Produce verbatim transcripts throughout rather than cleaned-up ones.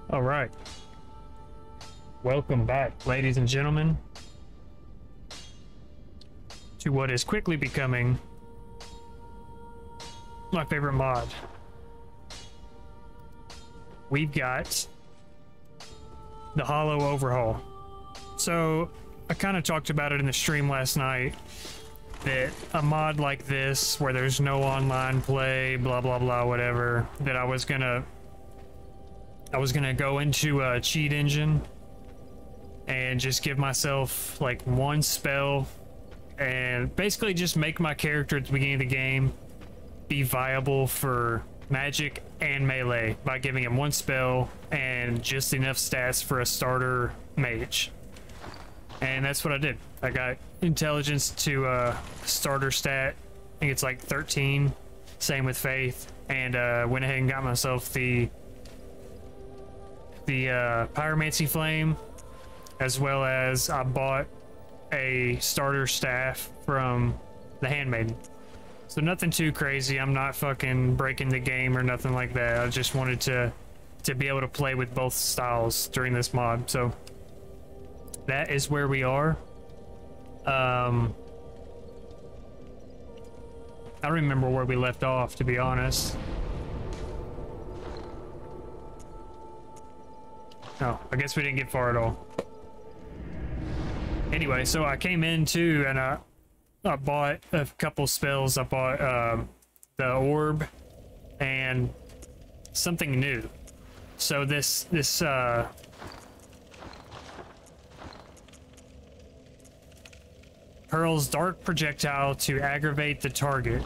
All right. Welcome back, ladies and gentlemen, to what is quickly becoming my favorite mod. We've got the Hollow Overhaul. So I kind of talked about it in the stream last night, that a mod like this, where there's no online play, blah, blah, blah, whatever, that I was gonna, I was gonna go into a cheat engine and just give myself like one spell and basically just make my character at the beginning of the game be viable for magic and melee by giving him one spell and just enough stats for a starter mage. And that's what I did. I got intelligence to uh, starter stat. I think it's like thirteen. Same with faith. And uh, went ahead and got myself the the uh, pyromancy flame, as well as I bought a starter staff from the handmaiden. So nothing too crazy. I'm not fucking breaking the game or nothing like that. I just wanted to to be able to play with both styles during this mod. So that is where we are. Um, I don't remember where we left off, to be honest. No, I guess we didn't get far at all. Anyway, so I came in too, and I, I bought a couple spells. I bought um, the orb and something new. So this this uh, hurls dark projectile to aggravate the target,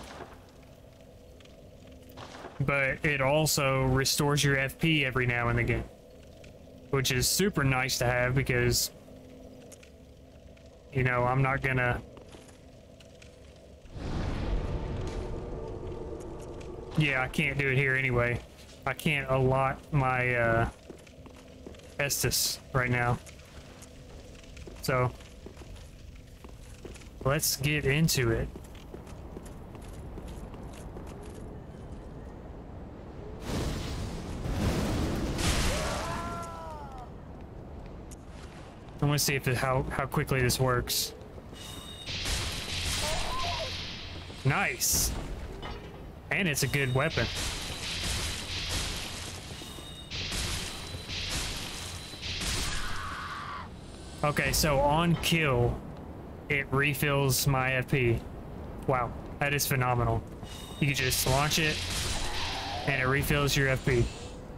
but it also restores your F P every now and again, which is super nice to have because, you know, I'm not gonna... Yeah, I can't do it here anyway. I can't allot my uh, Estus right now. So, let's get into it. I want to see if it, how how quickly this works. Nice, and it's a good weapon. Okay, so on kill, it refills my F P. Wow, that is phenomenal. You can just launch it, and it refills your F P.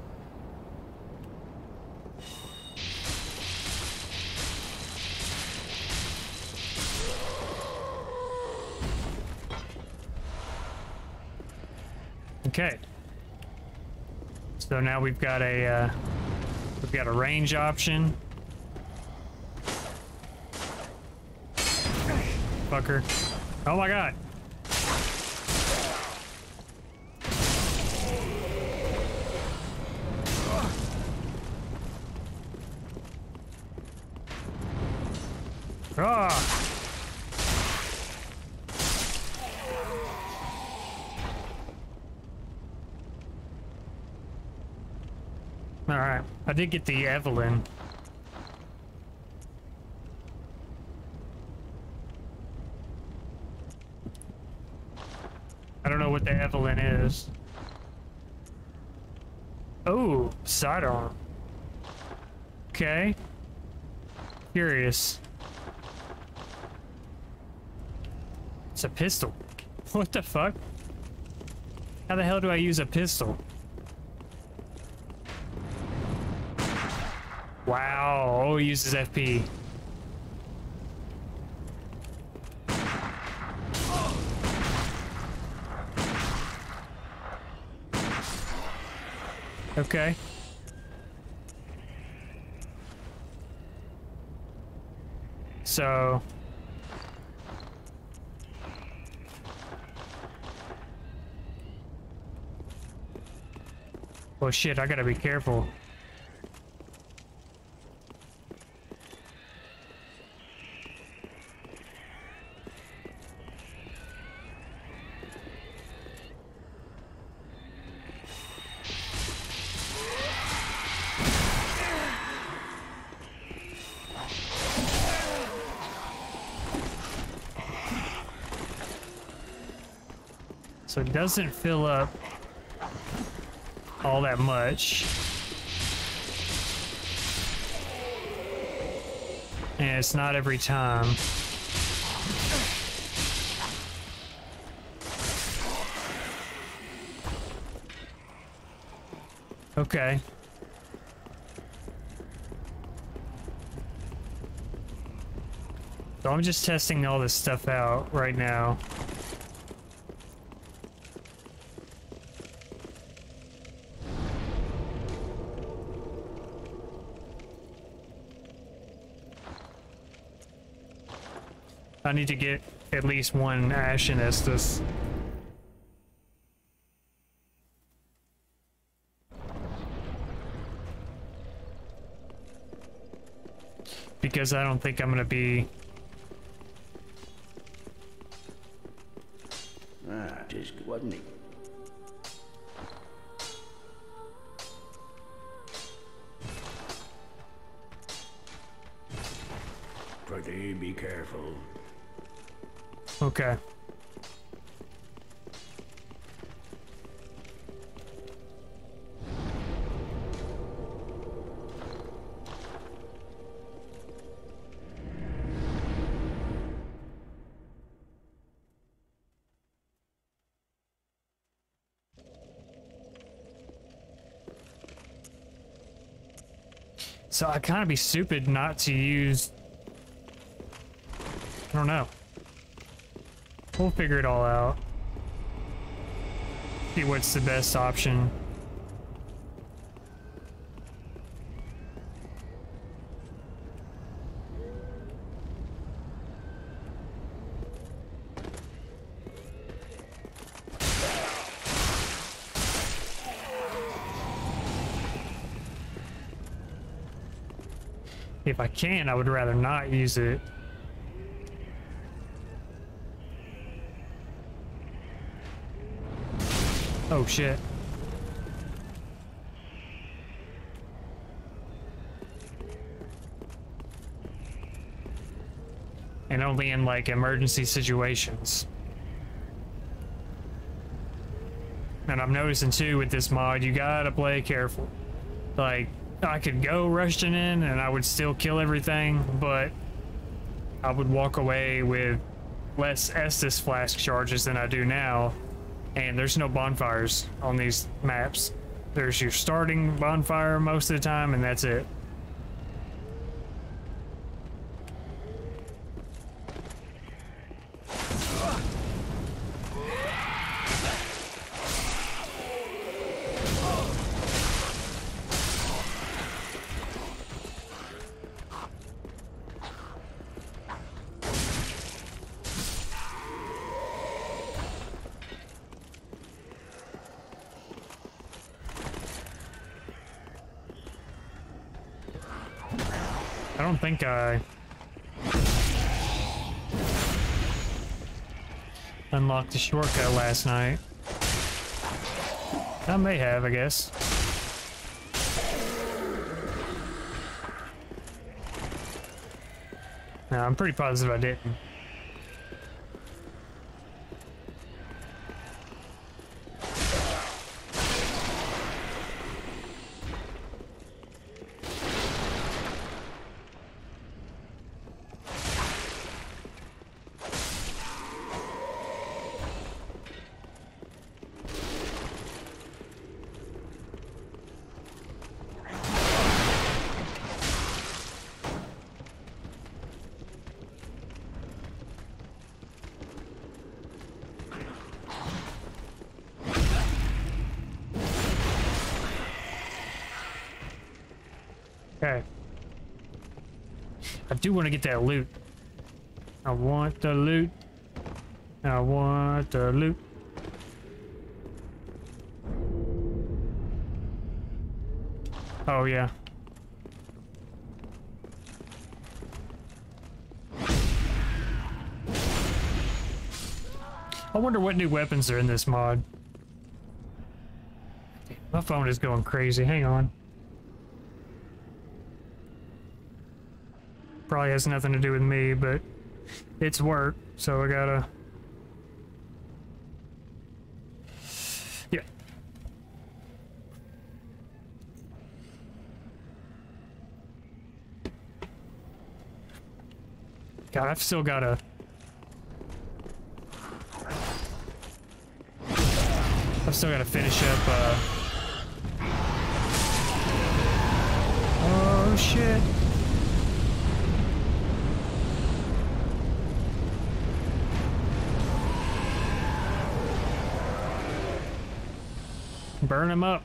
Okay. So now we've got a uh, we've got a range option. Fucker. Oh my god. Ah. All right. I did get the Evelyn. I don't know what the Evelyn is. Oh, sidearm. Okay. Curious. It's a pistol. What the fuck? How the hell do I use a pistol? Wow. Oh, it uses F P. Okay. So... Oh shit, I gotta be careful. So it doesn't fill up all that much. And it's not every time. Okay. So I'm just testing all this stuff out right now. I need to get at least one Ashen Estus. Because I don't think I'm gonna be... Ah, tis wasn't it? Pretty be careful. Okay. So I kind of be stupid not to use... I don't know. We'll figure it all out. See what's the best option. If I can, I would rather not use it. Oh shit. And only in like emergency situations. And I'm noticing too with this mod, you gotta play careful. Like, I could go rushing in and I would still kill everything, but I would walk away with less Estus flask charges than I do now. And there's no bonfires on these maps. There's your starting bonfire most of the time, and that's it. I don't think I unlocked the shortcut last night. I may have, I guess. No, I'm pretty positive I didn't. Okay. I do want to get that loot. I want the loot. I want the loot. Oh, yeah. I wonder what new weapons are in this mod. My phone is going crazy. Hang on. Probably has nothing to do with me, but it's work, so I gotta God, I've still gotta... I've still gotta finish up, uh... Oh, shit. Burn him up.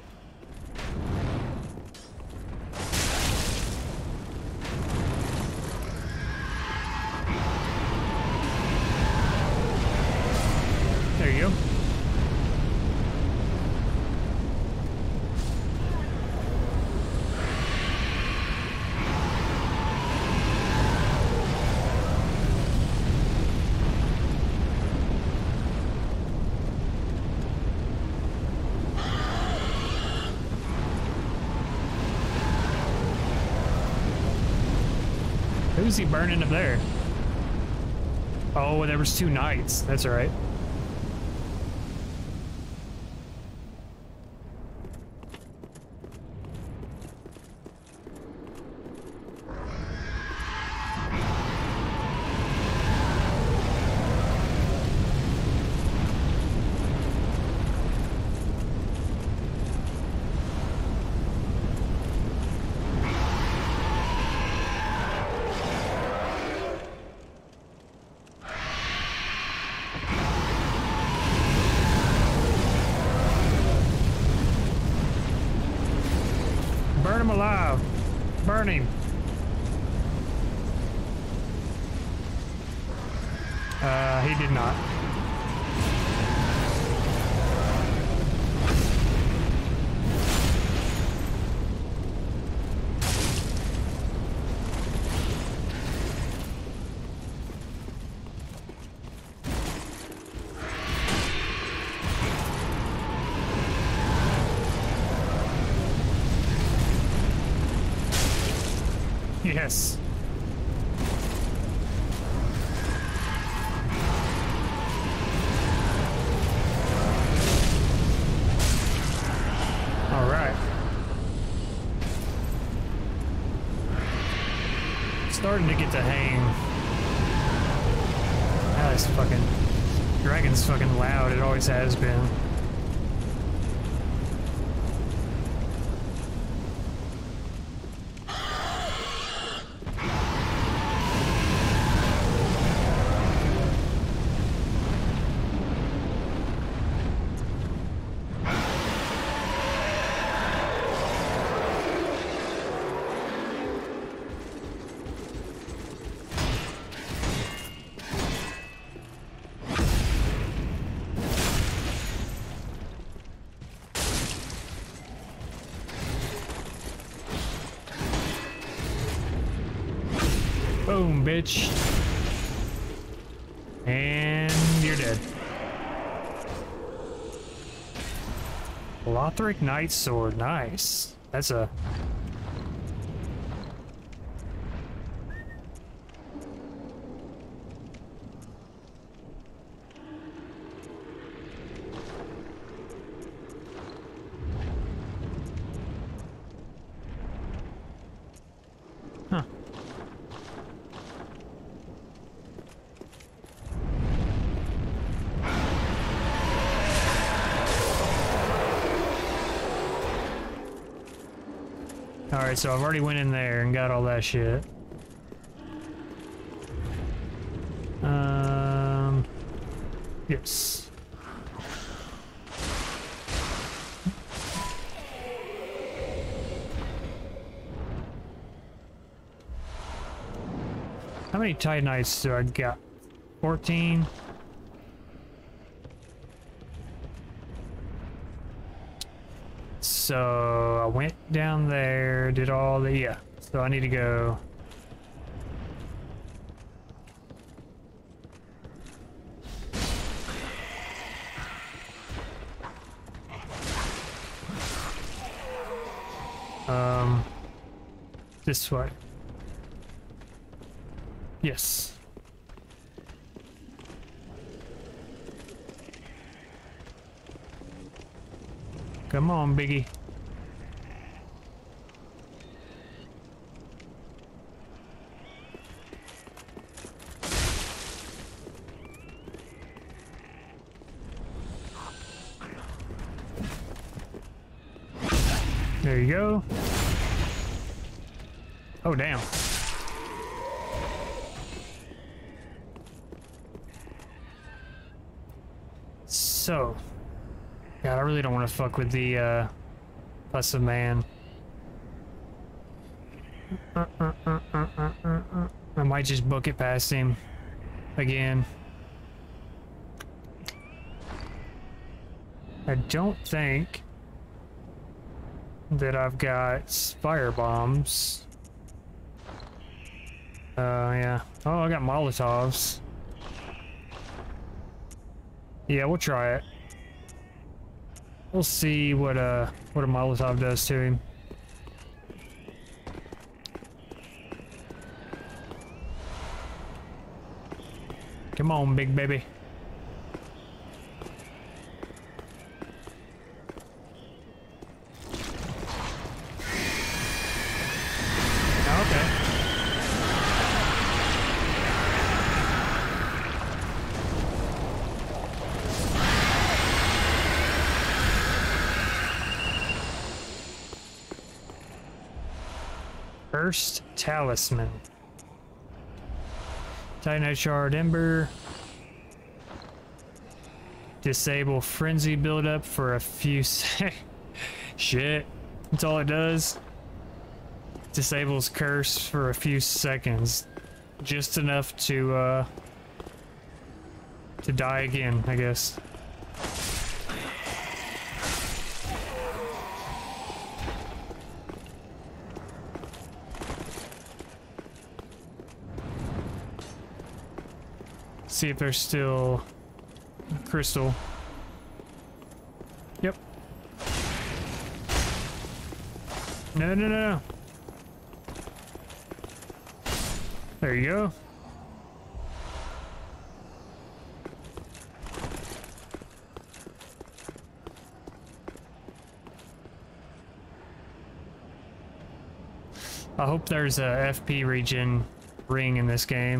There you go. Who's he burning up there? Oh, there was two knights. That's all right. Burn him alive. Burn him. Uh, he did not. Yes. All right. Starting to get the hang. Ah, this fucking dragon's fucking loud. It always has been. Boom, bitch. And you're dead. Lothric Knight Sword, nice. That's a... Huh. Alright, so I've already went in there and got all that shit. Um... Yes. How many Titanites do I got? fourteen? So I went down there, did all the, yeah. So I need to go. Um, this way. Yes. Come on, Biggie. There you go. Oh, damn. So, God, I really don't want to fuck with the uh, Bus of Man. Uh, uh, uh, uh, uh, uh, uh. I might just book it past him again. I don't think that I've got fire bombs. Uh, yeah. Oh, I got Molotovs. Yeah, we'll try it. We'll see what uh what a Molotov does to him. Come on, big baby. Okay. First talisman. Titanite shard ember. Disable frenzy buildup for a few sec. Shit. That's all it does. Disables curse for a few seconds. Just enough to uh to die again, I guess. See if there's still crystal. Yep. No, no, no, no. There you go. I hope there's a F P regen ring in this game.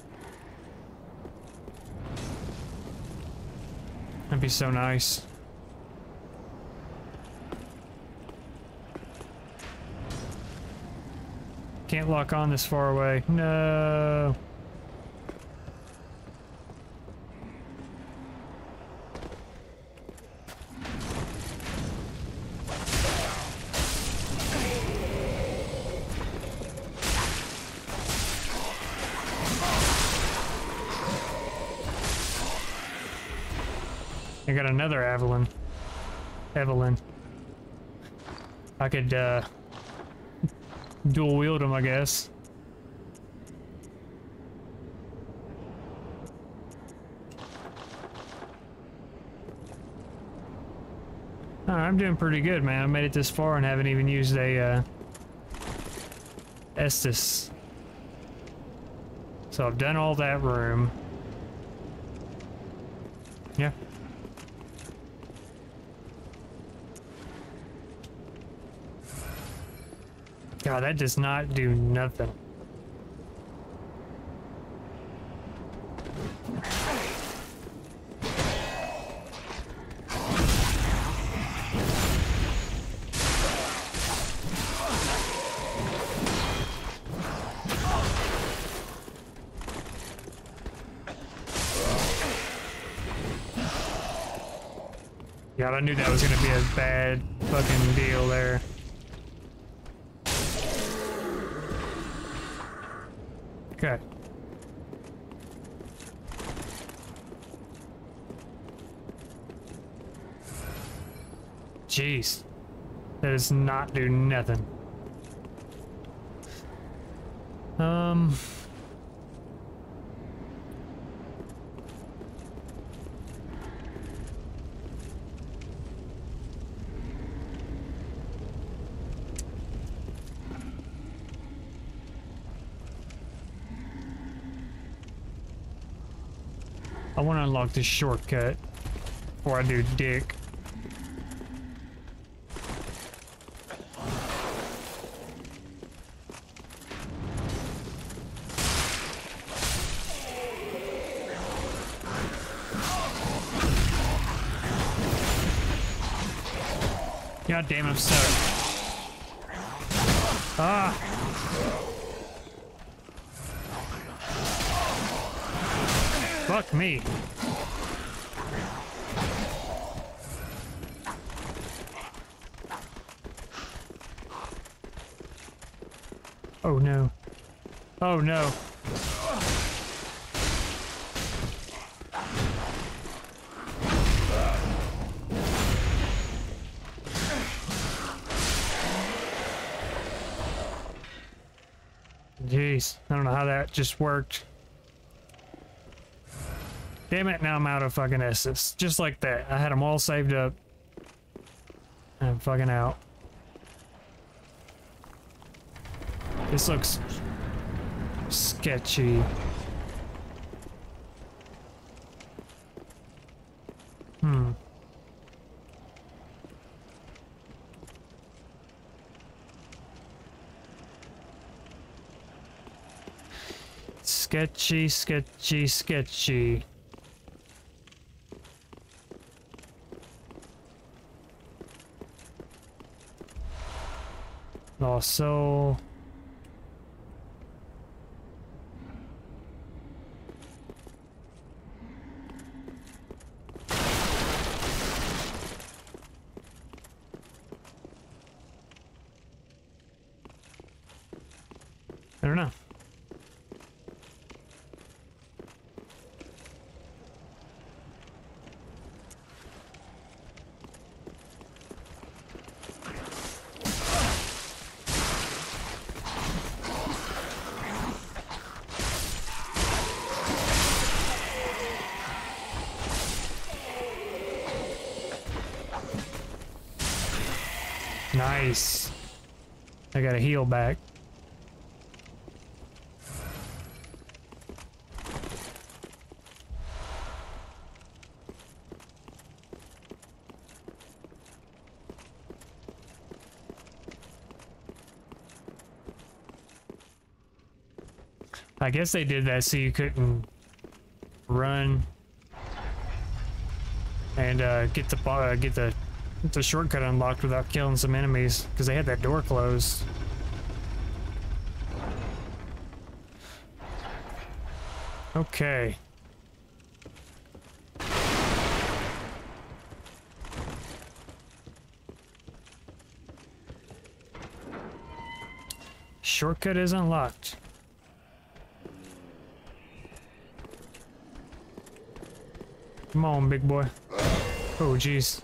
That'd be so nice. Can't lock on this far away. No. I got another Evelyn. Evelyn. I could, uh, dual wield them, I guess. Oh, I'm doing pretty good, man. I made it this far and haven't even used a, uh, Estus. So I've done all that room. Yeah. God, that does not do nothing. God, I knew that was gonna be a bad fucking deal there. Okay. Jeez. That does not do nothing. Um... I want to unlock this shortcut before I do dick. God damn, I'm stuck. Ah! Fuck me. Oh no. Oh no. Jeez, I don't know how that just worked. Damn it, now I'm out of fucking S's. Just like that. I had them all saved up. I'm fucking out. This looks sketchy. Hmm. Sketchy, sketchy, sketchy. Lost soul. I don't know. Nice. I got a heal back. I guess they did that so you couldn't run and uh, get the uh, get the get the shortcut unlocked without killing some enemies because they had that door closed. Okay. Shortcut is unlocked. Come on, big boy. Oh, jeez.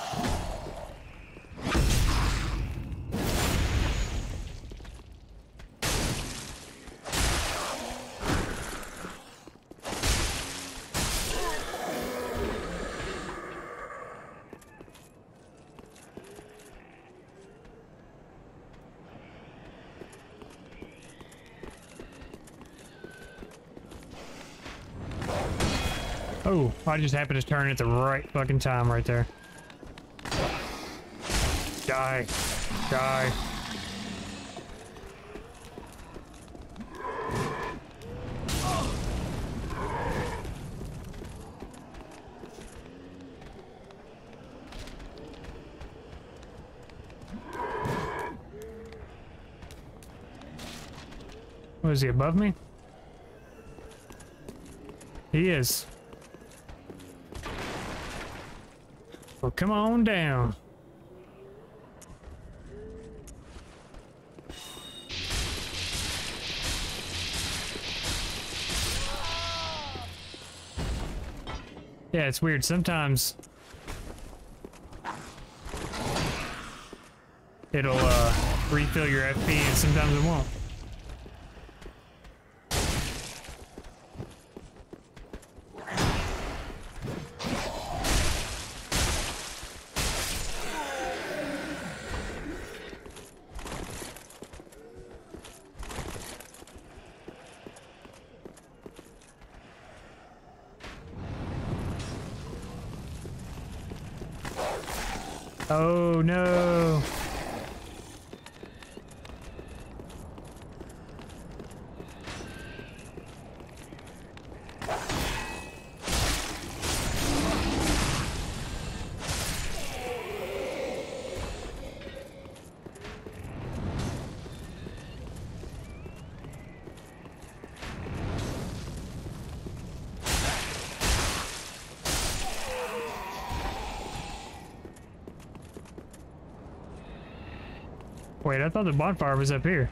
Oh, I just happened to turn at the right fucking time right there. Die. Die. What is he, above me? He is. Well, come on down. Yeah, it's weird. Sometimes it'll uh, refill your F P and sometimes it won't. Oh no. Wait, I thought the bonfire was up here.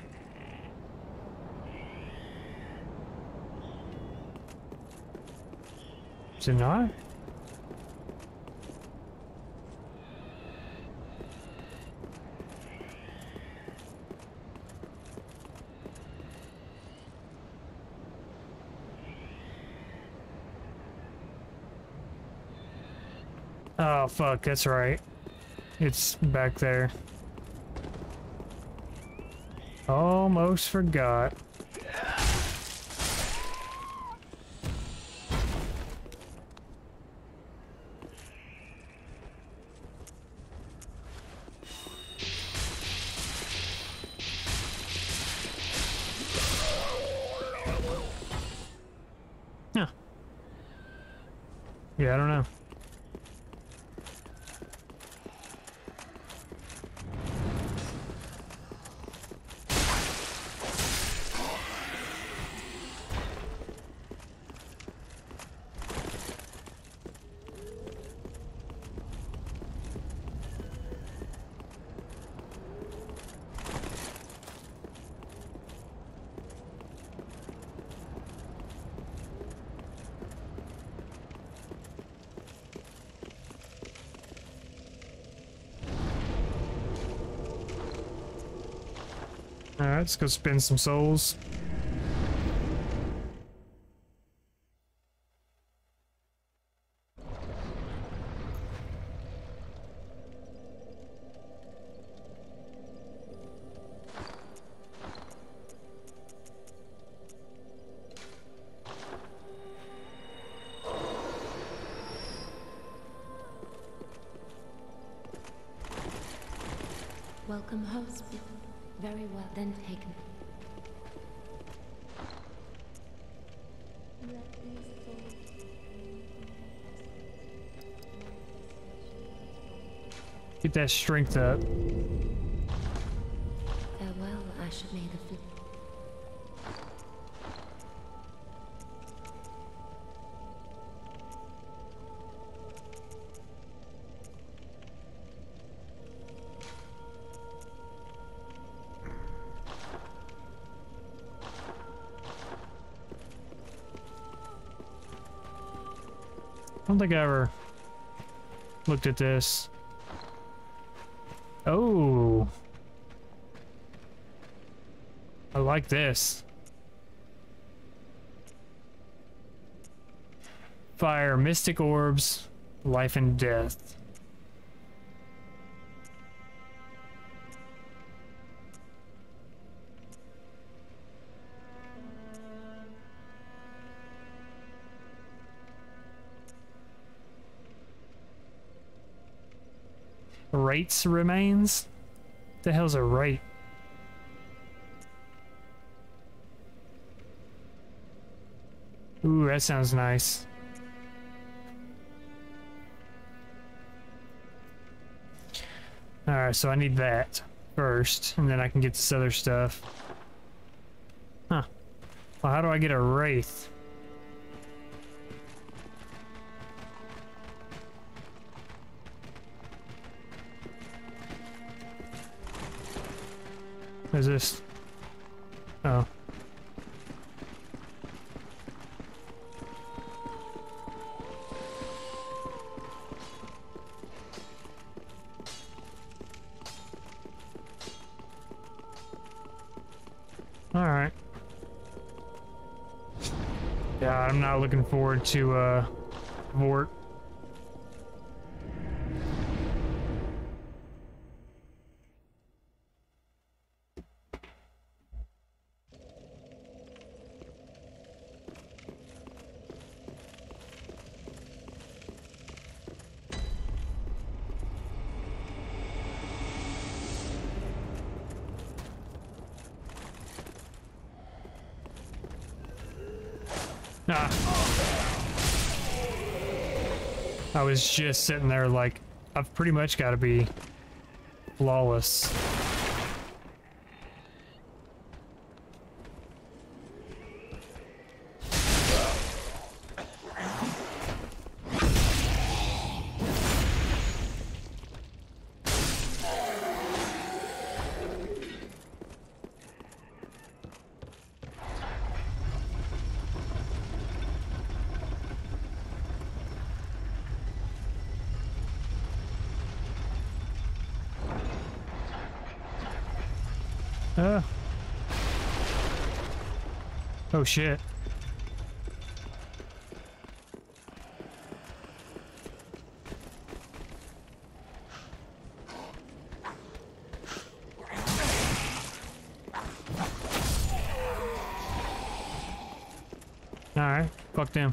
Is it not? Oh, fuck, that's right. It's back there. Almost forgot. Huh. Yeah, I don't know. Alright, let's go spend some souls. Welcome host. Very well then taken. Get that strength up. Farewell, Asher, may the fl- I don't think I ever looked at this. Oh, I like this. Fire, mystic orbs, life and death. Rates remains? What the hell's a rate? Ooh, that sounds nice. Alright, so I need that first, and then I can get this other stuff. Huh. Well, how do I get a wraith? What is this? Oh. All right. Yeah, I'm not looking forward to uh Vort. Ah. I was just sitting there like, I've pretty much got to be flawless. Uh. Oh shit. Alright, fuck them.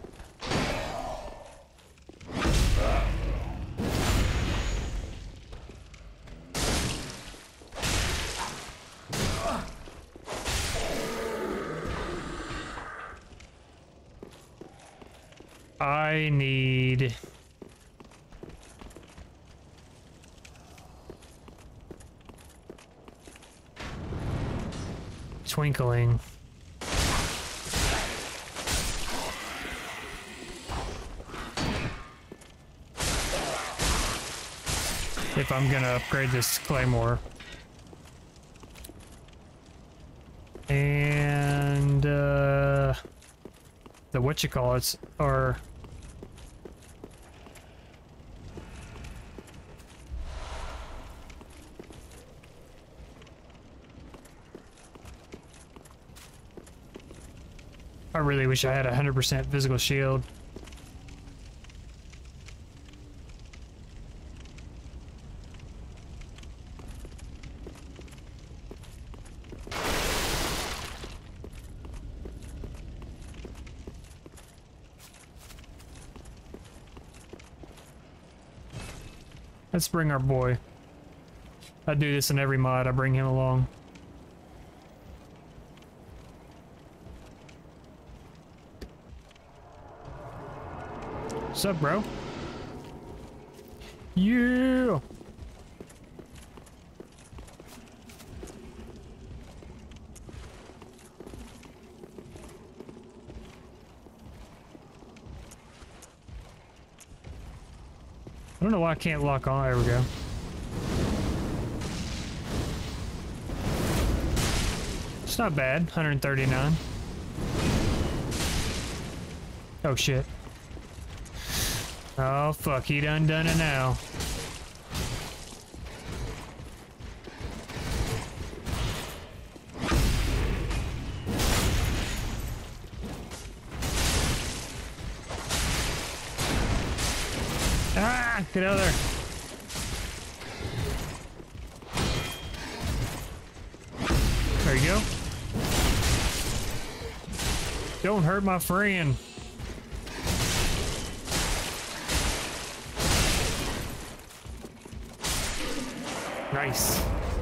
I need... Twinkling. If I'm gonna upgrade this claymore. And uh the whatchamacallits are I really wish I had a hundred percent physical shield. Let's bring our boy. I do this in every mod, I bring him along. What's up, bro? Yeah! I don't know why I can't lock on. There we go. It's not bad. one hundred thirty-nine. Oh shit. Oh fuck, he done done it now. Ah, get out of there. There you go. Don't hurt my friend. Nice.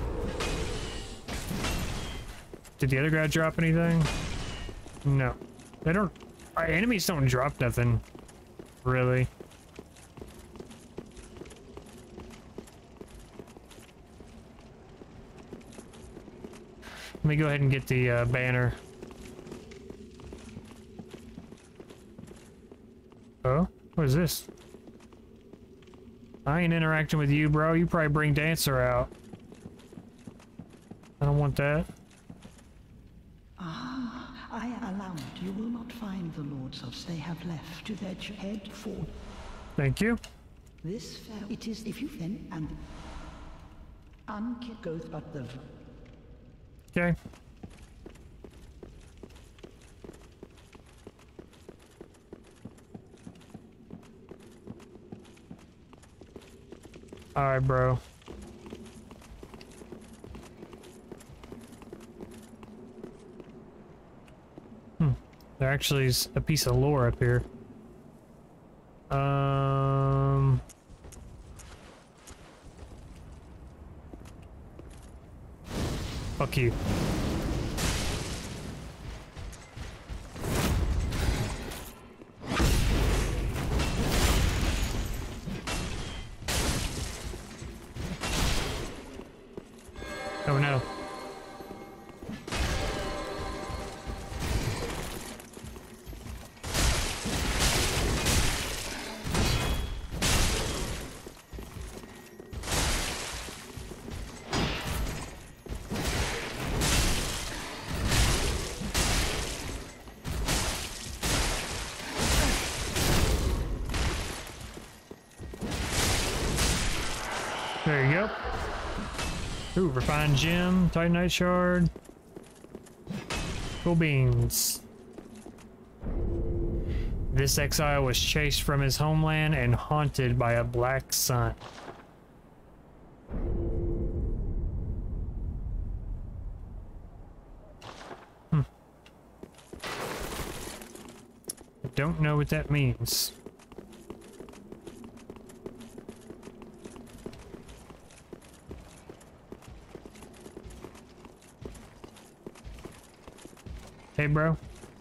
Did the other guy drop anything? No. They don't... Our enemies don't drop nothing. Really. Let me go ahead and get the uh, banner. Oh? What is this? I ain't interacting with you, bro. You probably bring Dancer out. I don't want that. Ah, I allow it. You will not find the lords of they have left to their head for. Thank you. This fair it is if you then and unkit goes but the. Okay. Alright, bro. Hmm. There actually is a piece of lore up here. Um... Fuck you. Oh no. There you go. Ooh, refined gem, titanite shard. Cool beans. This exile was chased from his homeland and haunted by a black sun. Hmm. I don't know what that means. Hey, bro.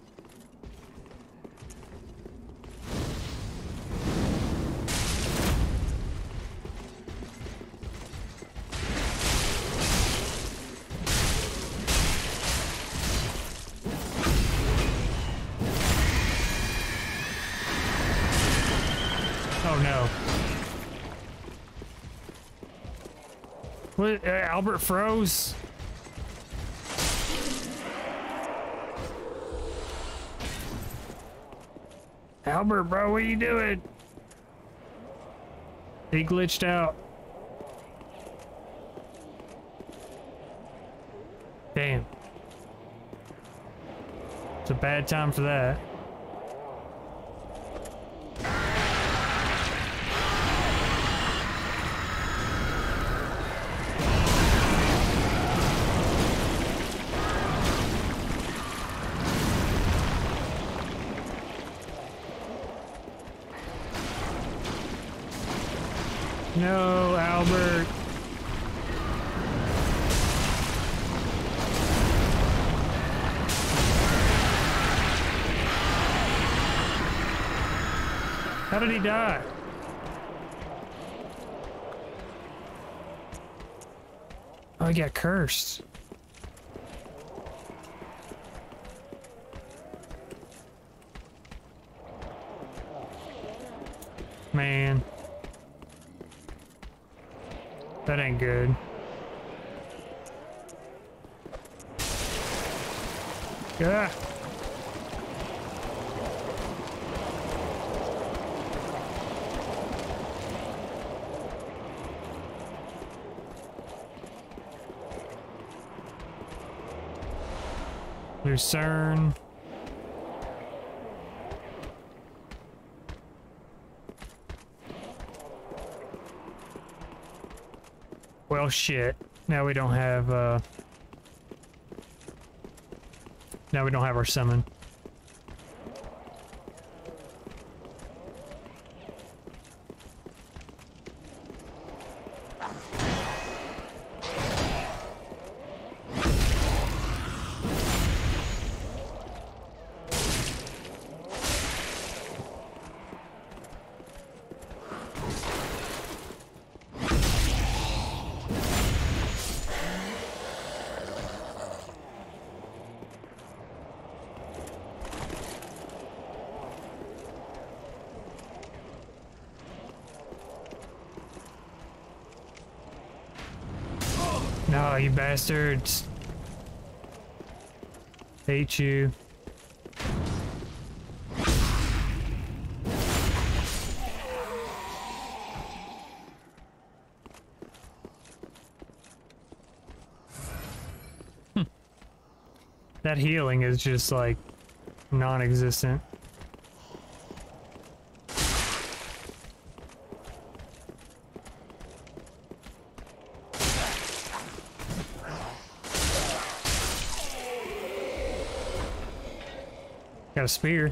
Oh no. What? Uh, Albert froze? Albert, bro, what are you doing? He glitched out. Damn. It's a bad time for that. No, Albert. How did he die? Oh, he got cursed. Man. That ain't good. Yeah. Lucerne. Well, shit. Now we don't have, uh... Now we don't have our summon. No, you bastards. Hate you. Hm. That healing is just like non-existent. Got a spear.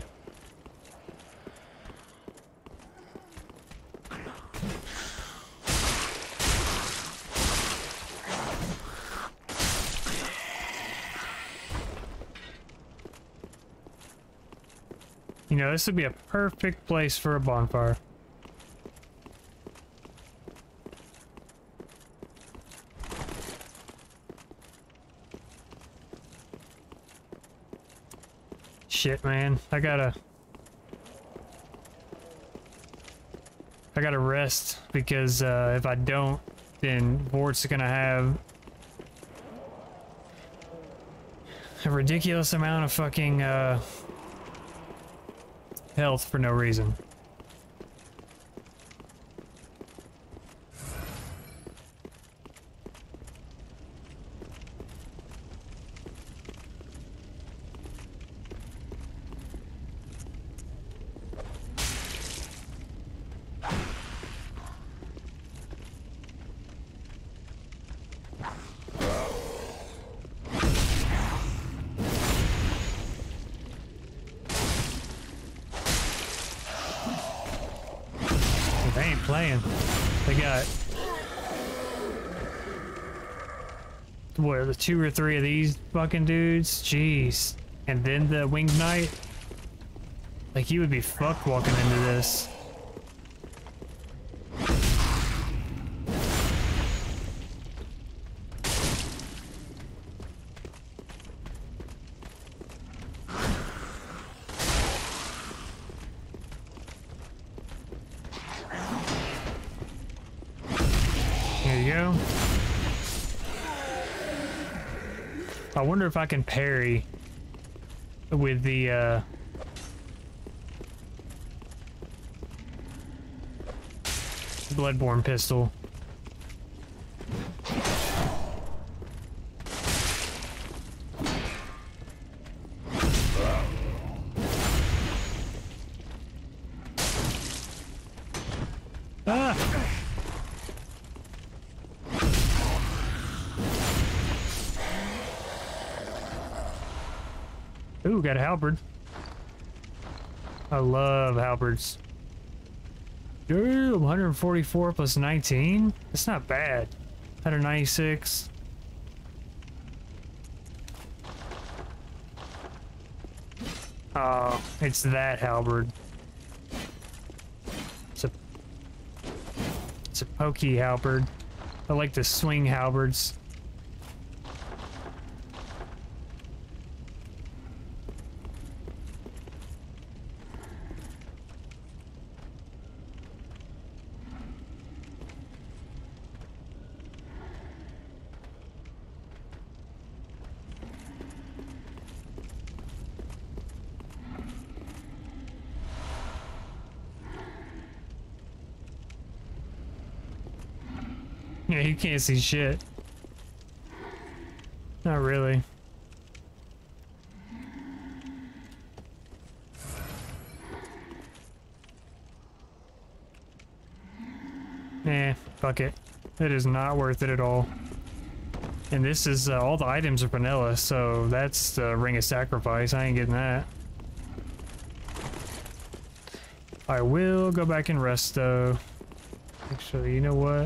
You know, this would be a perfect place for a bonfire. Shit, man. I gotta... I gotta rest, because uh, if I don't, then Vort's gonna have a ridiculous amount of fucking uh, health for no reason. playing. They got what are the two or three of these fucking dudes? Jeez. And then the winged knight. Like you would be fucked walking into this. There you go. I wonder if I can parry with the uh Bloodborne pistol. Ah! Ooh, got a halberd. I love halberds. Ooh, one forty-four plus nineteen? That's not bad. one ninety-six. Oh, it's that halberd. It's a it's a pokey halberd. I like the swing halberds. Yeah, you can't see shit. Not really. Eh, fuck it. It is not worth it at all. And this is, uh, all the items are vanilla, so that's the Ring of Sacrifice. I ain't getting that. I will go back and rest, though. Actually, you know what?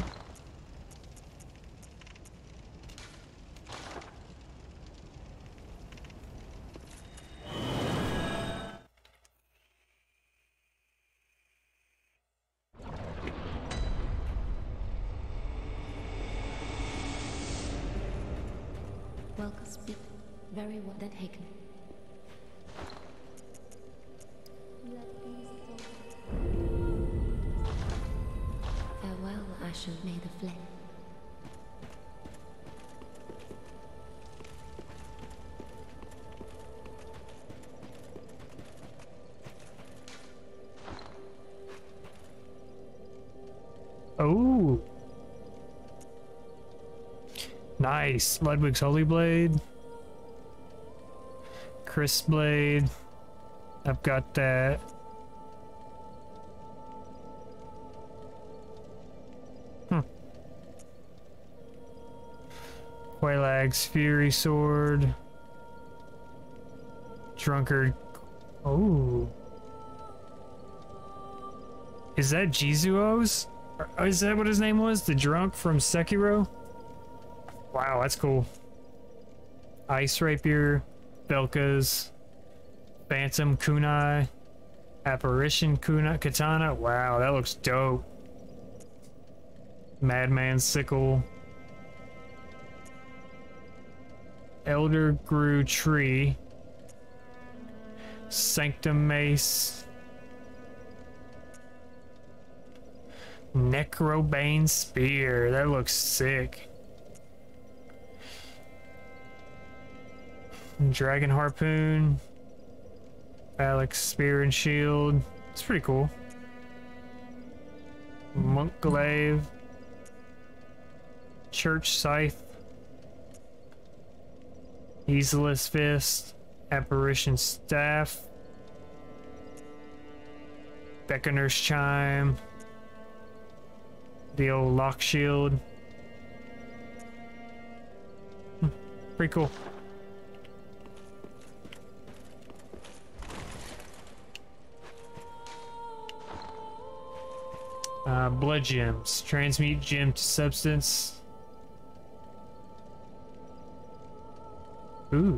Welcome, speak. Very well then taken. Farewell, I shall may the flame. Oh. Nice. Ludwig's Holy Blade. Chris Blade. I've got that. Hmm. Quailag's Fury Sword. Drunkard. Oh. Is that Jizuo's? Or is that what his name was? The drunk from Sekiro? Wow, that's cool. Ice Rapier, Belka's, Phantom Kunai, Apparition Kunai, Katana. Wow, that looks dope. Madman Sickle. Elder Grew Tree. Sanctum Mace. Necrobane Spear. That looks sick. Dragon Harpoon. Alex Spear and Shield. It's pretty cool. Monk Glaive. Church Scythe. Easeless Fist. Apparition Staff. Beckoner's Chime. The old Lock Shield. Hmm, pretty cool. Uh, blood gems. Transmute gem to substance. Ooh.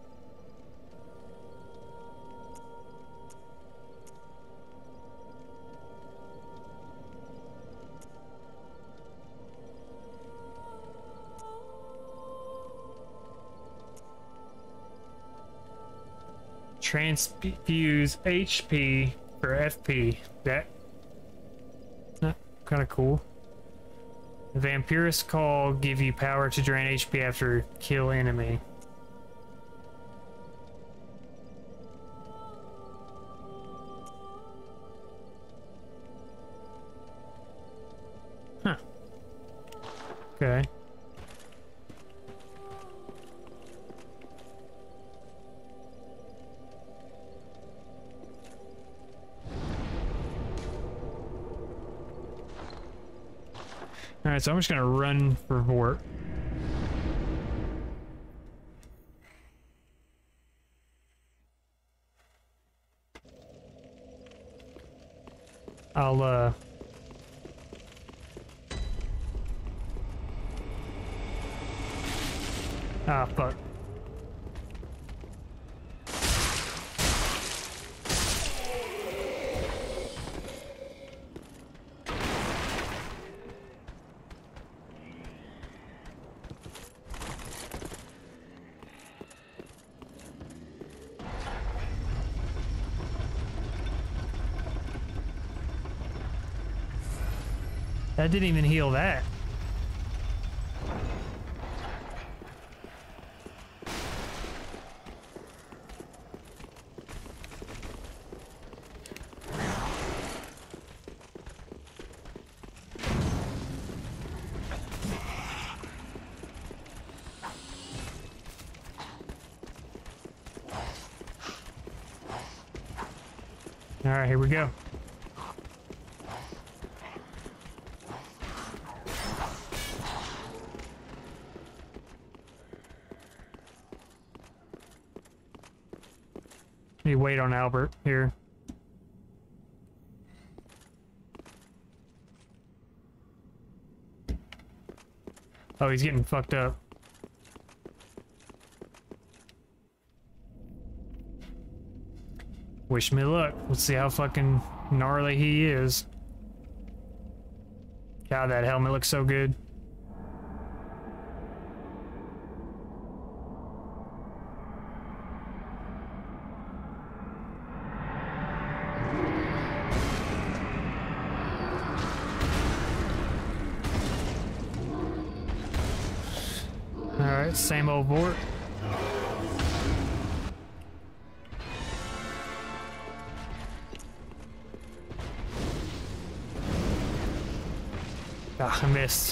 Transfuse H P for F P. That kind of cool. Vampirus Call give you power to drain H P after kill enemy. Huh. Okay. Alright, so I'm just gonna run for Vort. I'll, uh... Ah, fuck. That didn't even heal that. All right, here we go. You wait on Albert here. Oh, he's getting fucked up. Wish me luck. Let's see how fucking gnarly he is. God, that helmet looks so good. Alright, same old Vort. Ah, I missed.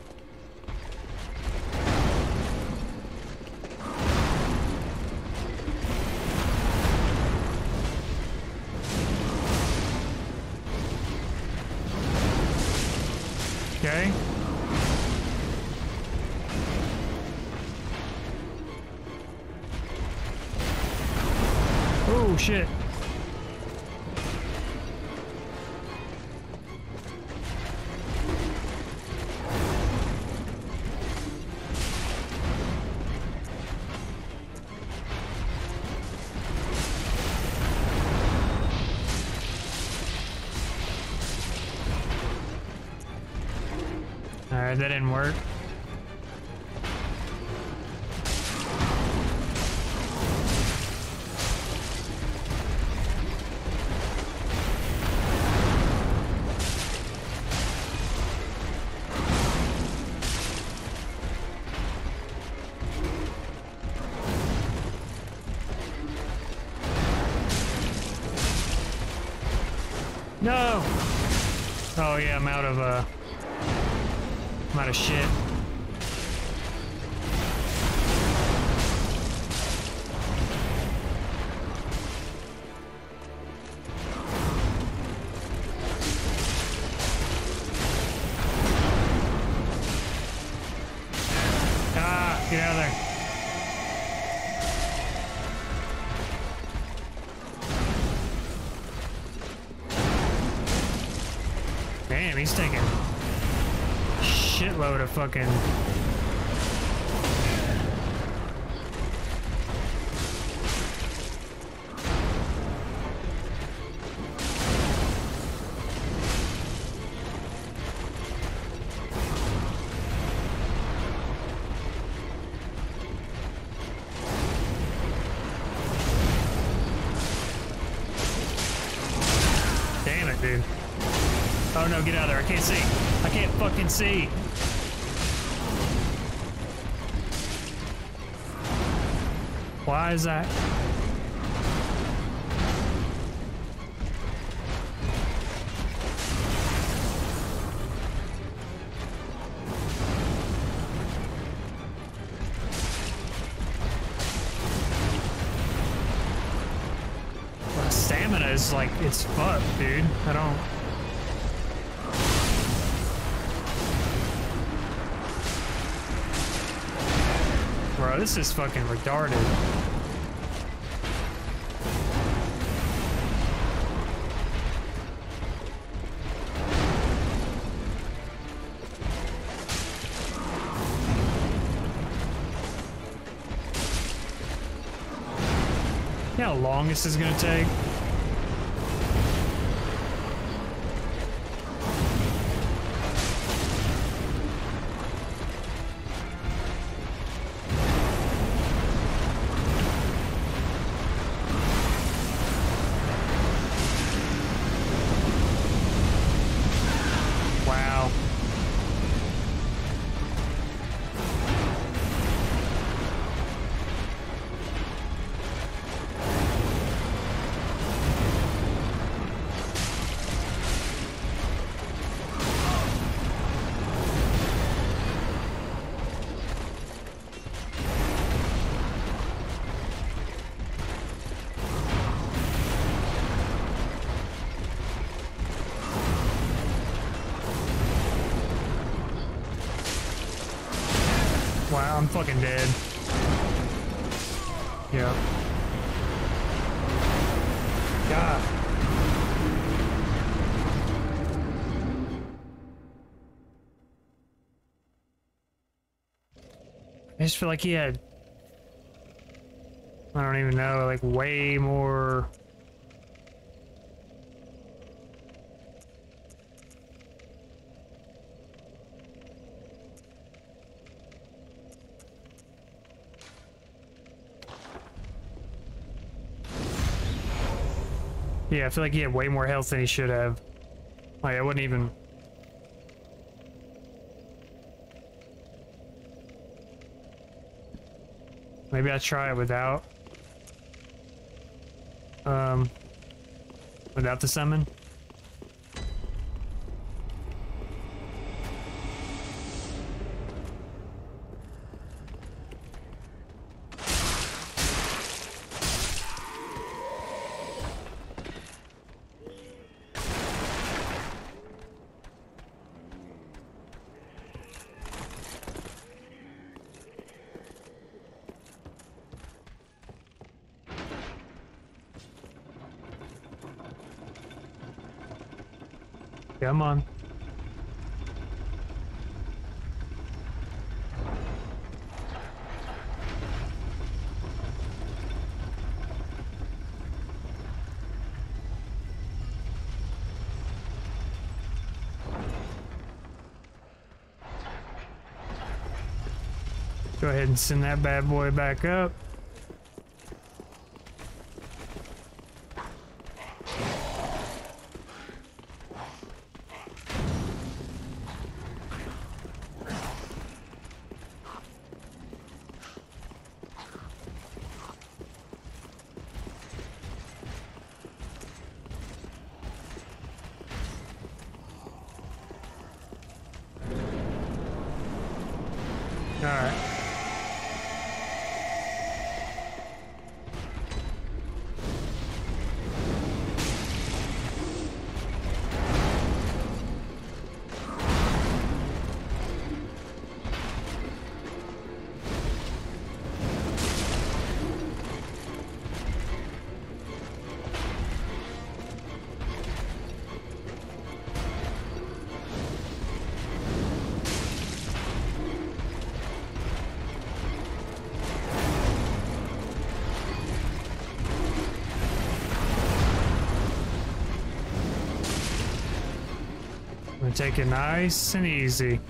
Okay. Oh shit. Alright, that didn't work. No! Oh yeah, I'm out of, uh... I'm out of shit. Ah, get out of there. Damn, he's taking a shitload of fucking... Damn it, dude. Oh no, get out of there. I can't see. I can't fucking see. Why is that? Well, stamina is like, it's fucked, dude. I don't... Bro, this is fucking retarded. You know how long this is gonna take? Wow. Wow, I'm fucking dead. Yep. God. I just feel like he had, I don't even know, like way more. Yeah, I feel like he had way more health than he should have. Like, I wouldn't even... Maybe I try it without... Um... Without the summon? Come on. Go ahead and send that bad boy back up. Alright. gonna take it nice and easy.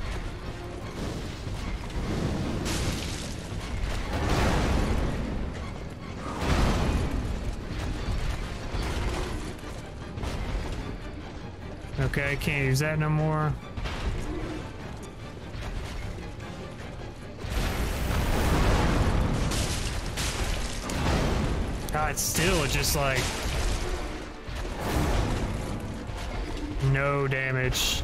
Okay, can't use that no more. God, still just like no damage.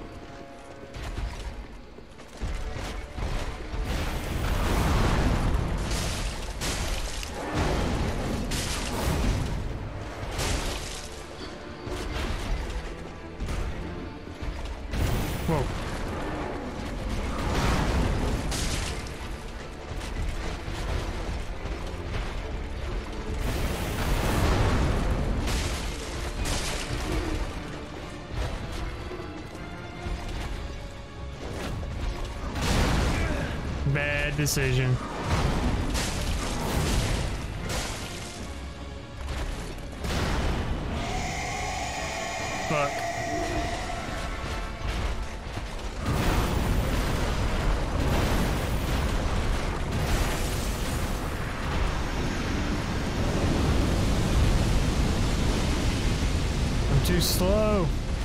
Whoa. Bad decision. Fuck. I'm too slow.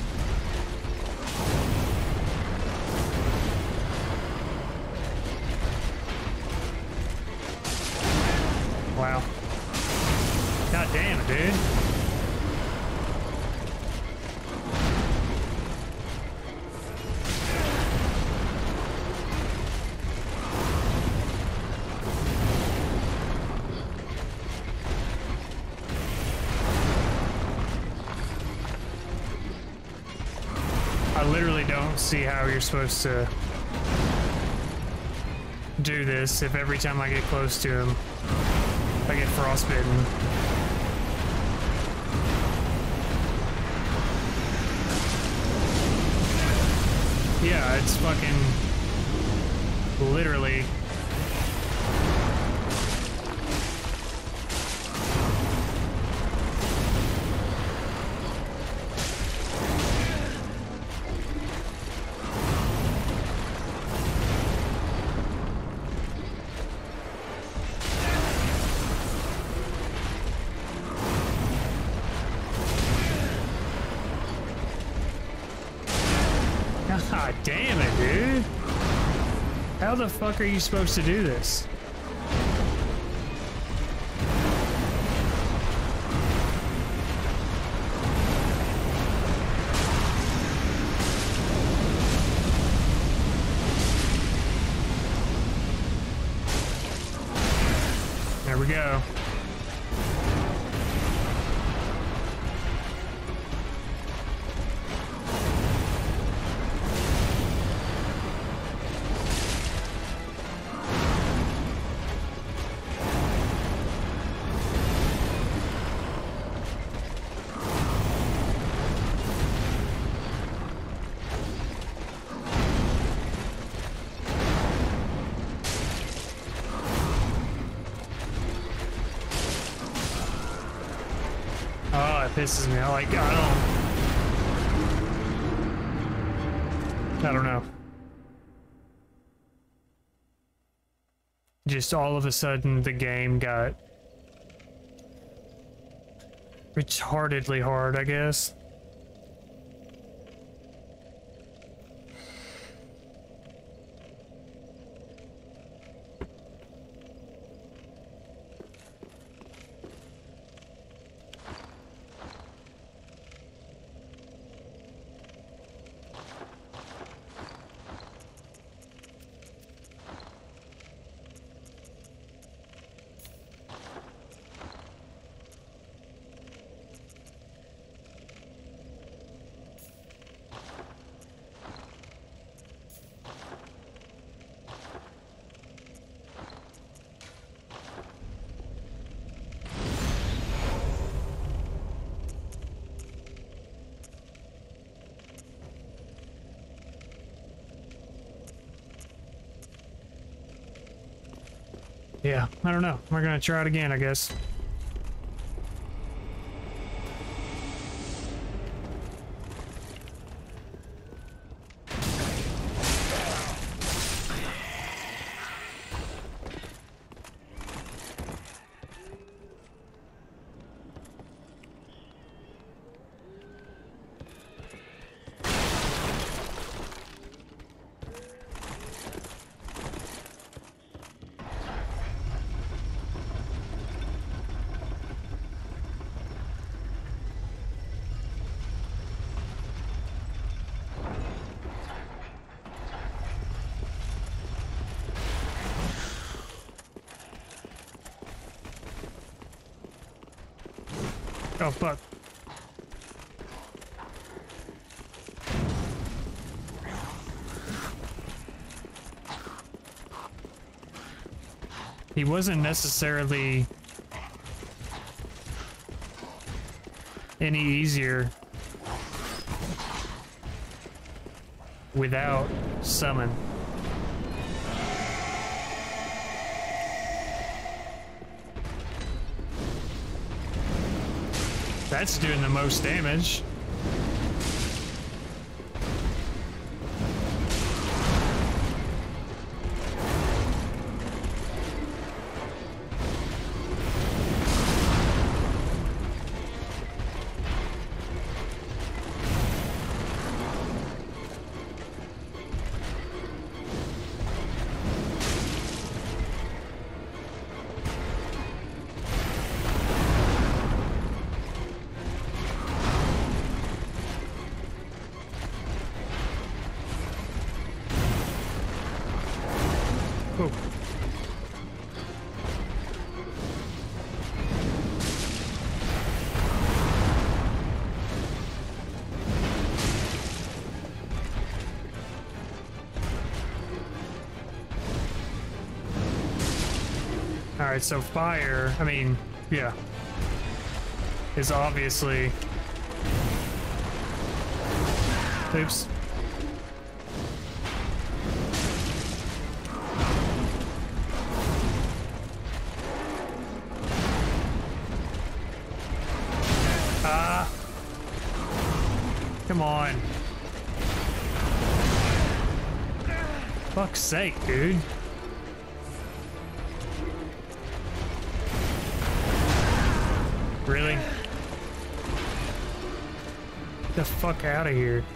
Wow. God damn it, dude. I literally don't see how you're supposed to do this if every time I get close to him I get frostbitten. Yeah, it's fucking literally. God damn it, dude. How the fuck are you supposed to do this? There we go. Oh, it pisses me off. Like, I don't... I don't know. Just all of a sudden, the game got retardedly hard, I guess. Yeah, I don't know. We're gonna try it again, I guess. Oh, fuck. He wasn't necessarily any easier without summon. That's doing the most damage. Oh. All right, so fire, I mean, yeah, is obviously, oops. Ah, come on. Fuck's sake, dude. Really? Get the fuck out of here.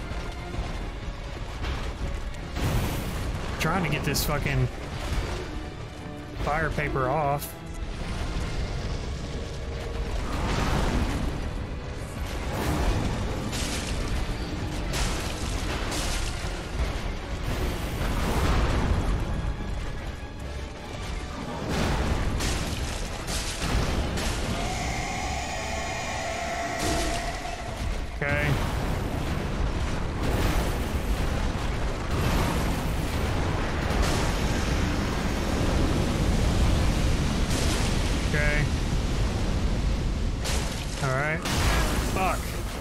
Trying to get this fucking fire paper off. Okay. Okay. All right. Fuck.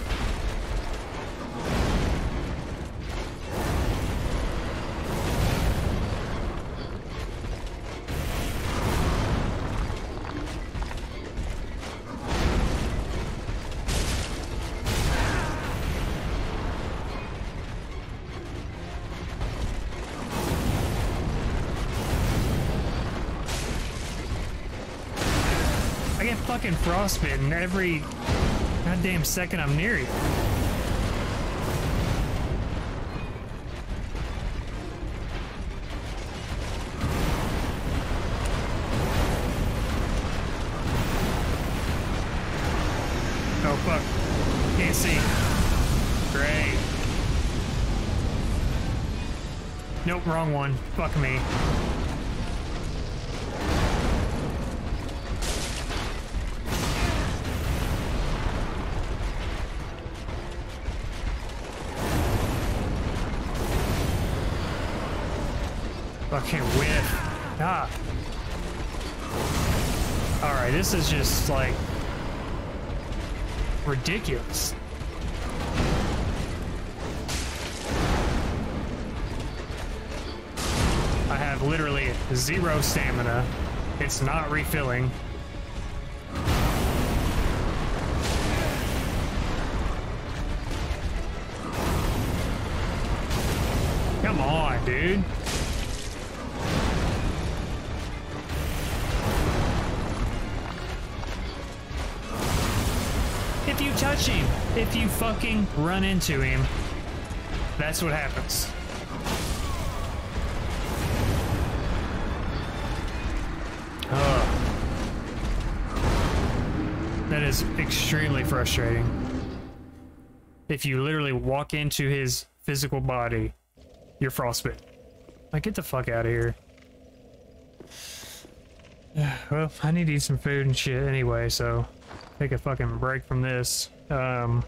I get fucking frostbitten every goddamn second I'm near you. Oh fuck. Can't see. Great. Nope, wrong one. Fuck me. Fucking whiff. Ah. Alright, this is just like ridiculous. I have literally zero stamina. It's not refilling. Come on, dude. If you touch him, if you fucking run into him, that's what happens. Ugh. That is extremely frustrating. If you literally walk into his physical body, you're frostbitten. Like, get the fuck out of here. Well, I need to eat some food and shit anyway, so take a fucking break from this. Um,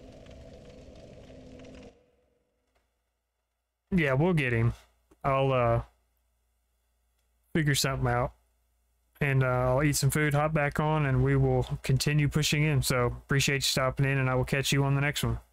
yeah, we'll get him. I'll uh, figure something out. And uh, I'll eat some food, hop back on, and we will continue pushing in. So appreciate you stopping in, and I will catch you on the next one.